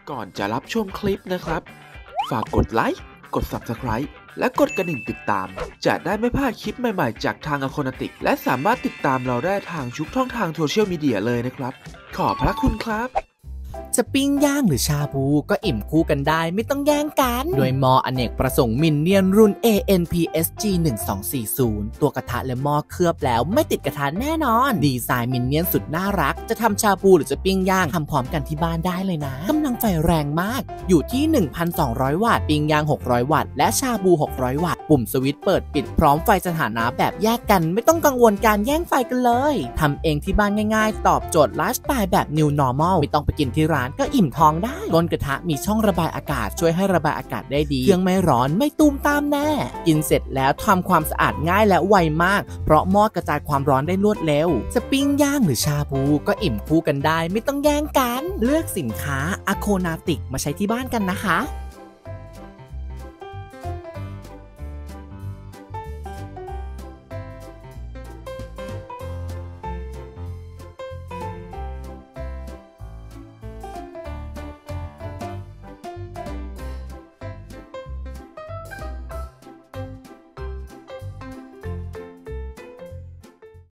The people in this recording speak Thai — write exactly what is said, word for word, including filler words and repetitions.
ก่อนจะรับชมคลิปนะครับฝากกดไลค์กด ซับสไครบ์ และกดกระดิ่งติดตามจะได้ไม่พลาดคลิปใหม่ๆจากทาง Akonatic และสามารถติดตามเราได้ทางทุกช่องทางโซเชียลมีเดียเลยนะครับขอบพระคุณครับจะปิ้งย่างหรือชาบูก็อิ่มคู่กันได้ไม่ต้องแย่งกันโดยหม้ออเนกประสงค์มินเนี่ยนรุ่น เอ เอ็น พี เอส จี หนึ่งสองสี่ศูนย์ ตัวกระทะและหม้อเคลือบแล้วไม่ติดกระทะแน่นอนดีไซน์มินเนี่ยนสุดน่ารักจะทำชาบูหรือจะปิ้งย่างทำพร้อมกันที่บ้านได้เลยนะกำลังไฟแรงมากอยู่ที่ หนึ่งพันสองร้อย วัตต์ปิ้งย่างหกร้อยวัตต์และชาบูหกร้อยวัตต์ปุ่มสวิตช์เปิดปิดพร้อมไฟสถานะแบบแยกกันไม่ต้องกังวลการแย่งไฟกันเลยทำเองที่บ้านง่ายๆตอบโจทย์ไลฟ์สไตล์แบบ New Normal ไม่ต้องไปกินที่ร้านก็อิ่มท้องได้ก้นกระทะมีช่องระบายอากาศช่วยให้ระบายอากาศได้ดีเครื่องไม่ร้อนไม่ตูมตามแน่กินเสร็จแล้วทำความสะอาดง่ายและไวมากเพราะหม้อกระจายความร้อนได้รวดเร็วจะปิ้งย่างหรือชาบูก็อิ่มคู่กันได้ไม่ต้องแย่งกันเลือกสินค้า Akonatic มาใช้ที่บ้านกันนะคะ